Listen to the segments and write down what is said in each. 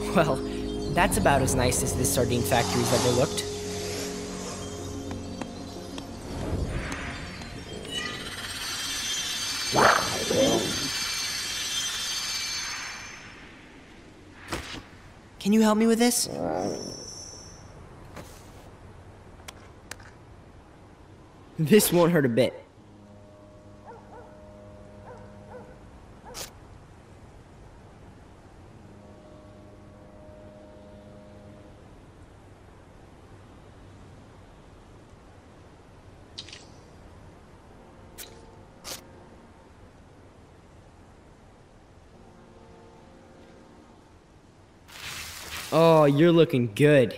Well, that's about as nice as this sardine factory's ever looked. Can you help me with this? This won't hurt a bit. Oh, you're looking good.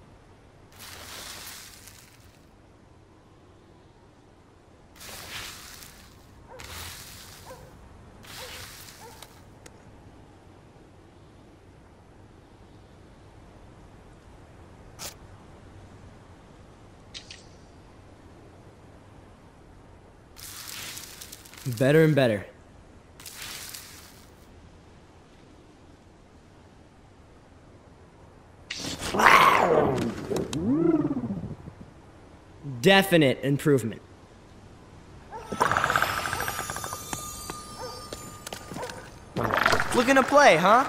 Better and better. Definite improvement. Looking to play, huh?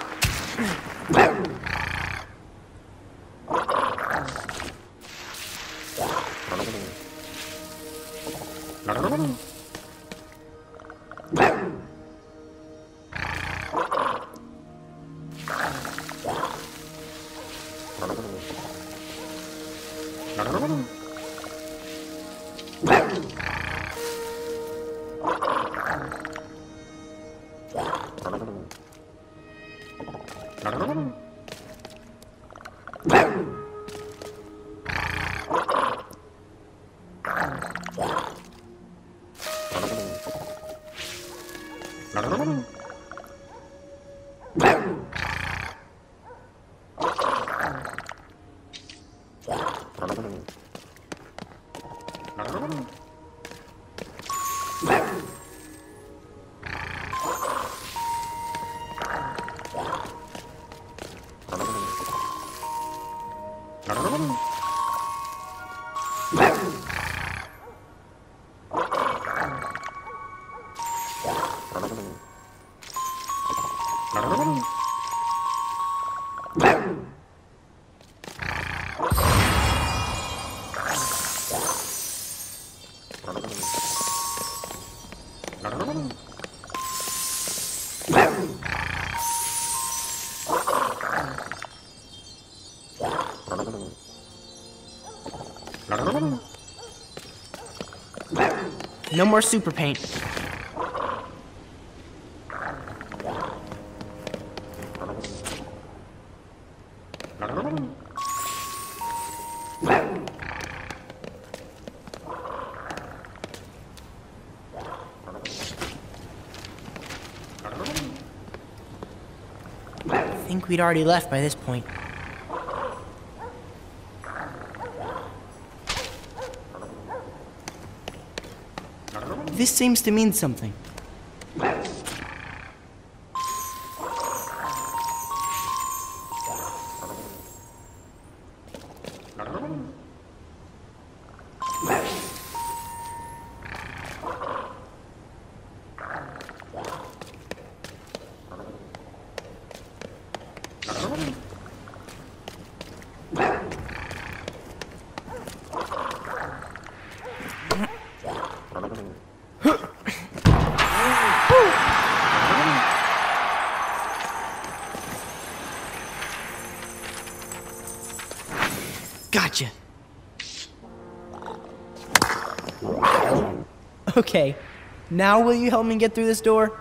No more super paint. I think we'd already left by this point. This seems to mean something. Gotcha. Okay, now will you help me get through this door?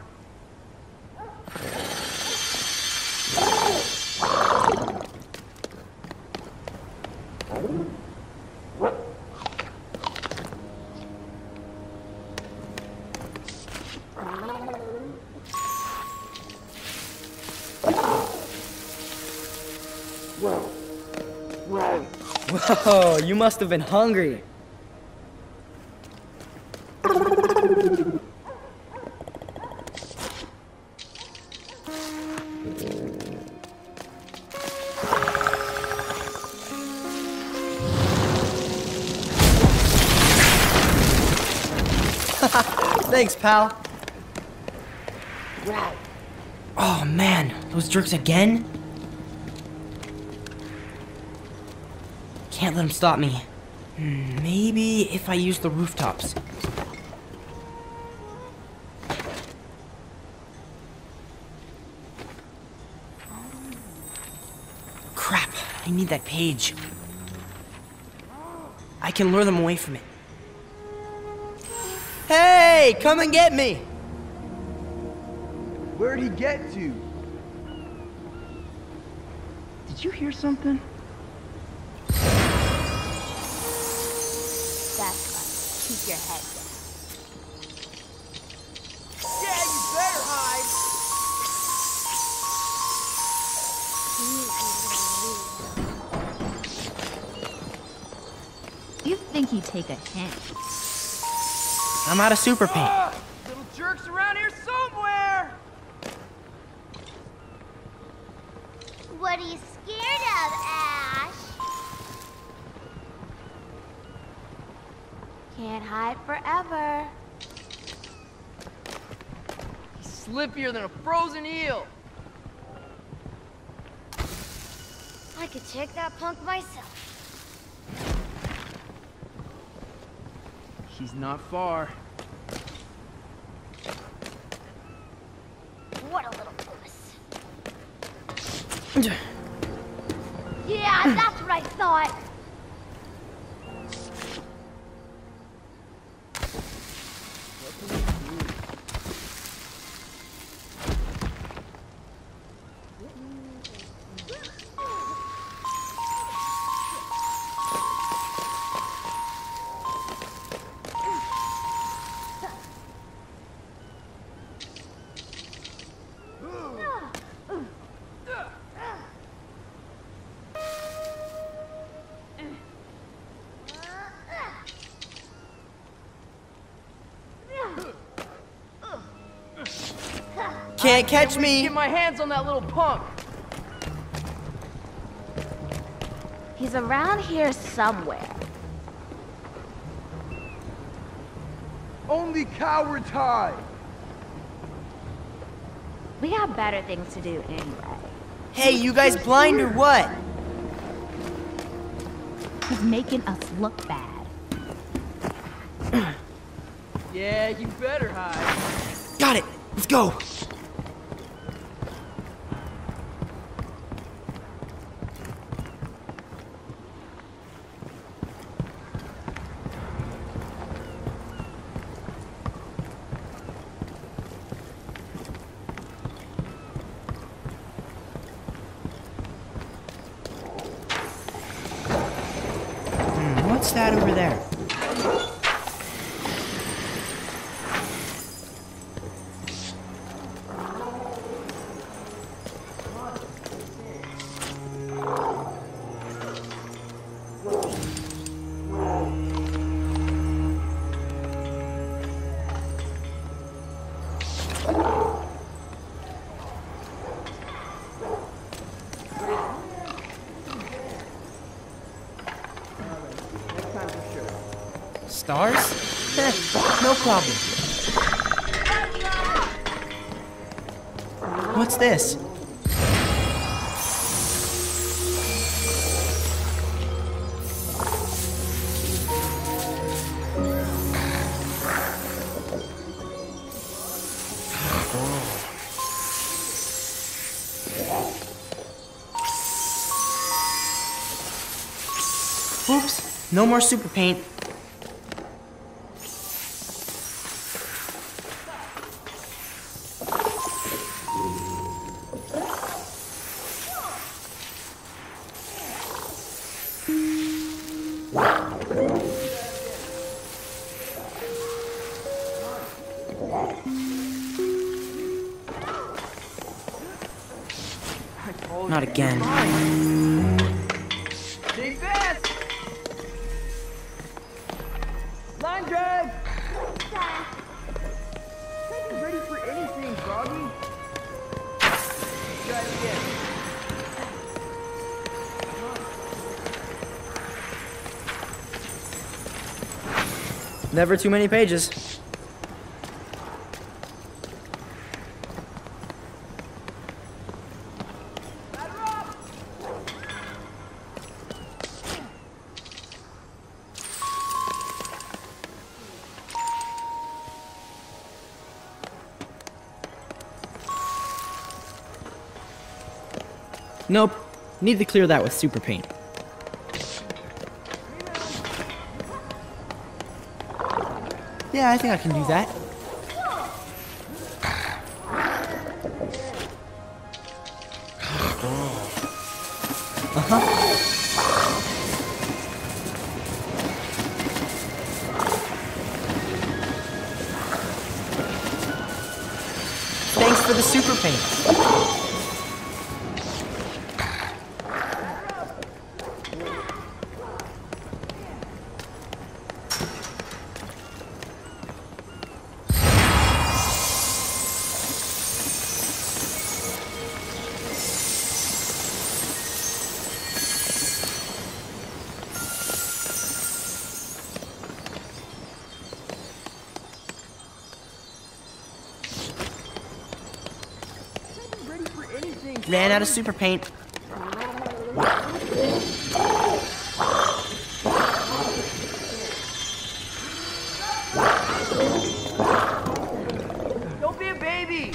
Whoa, you must have been hungry. Thanks, pal. Oh man, those jerks again? Can't let them stop me. Maybe if I use the rooftops. Crap, I need that page. I can lure them away from it. Hey, come and get me! Where'd he get to? Did you hear something? That's right. Keep your head down. Yeah, you better hide! You'd think he'd take a hint. I'm out of super paint. Little jerks around here somewhere! What are you scared of, Ash? Can't hide forever. He's slippier than a frozen eel. I could check that punk myself. He's not far. What a little puss. Yeah, that's what I thought. Can't catch me! Get my hands on that little punk! He's around here somewhere. Only cowards hide! We got better things to do anyway. Hey, you guys blind or what? He's making us look bad. Yeah, you better hide. Got it! Let's go! What's that over there? Stars? No problem. What's this? Oops, no more super paint. Not again. Stay fast! Line drag! You're ready for anything, Froggy. Try it again. Never too many pages. Nope. Need to clear that with super paint. Yeah, I think I can do that. Thanks for the super paint. Ready for anything, Ran out of super paint. Don't be a baby!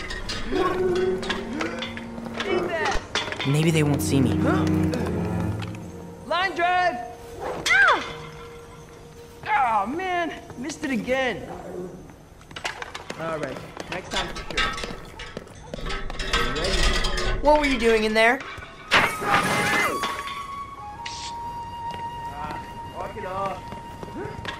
Be fast! Maybe they won't see me. Line drive! Ow! Oh man, missed it again. Alright, next time for sure. What were you doing in there? Walk it off.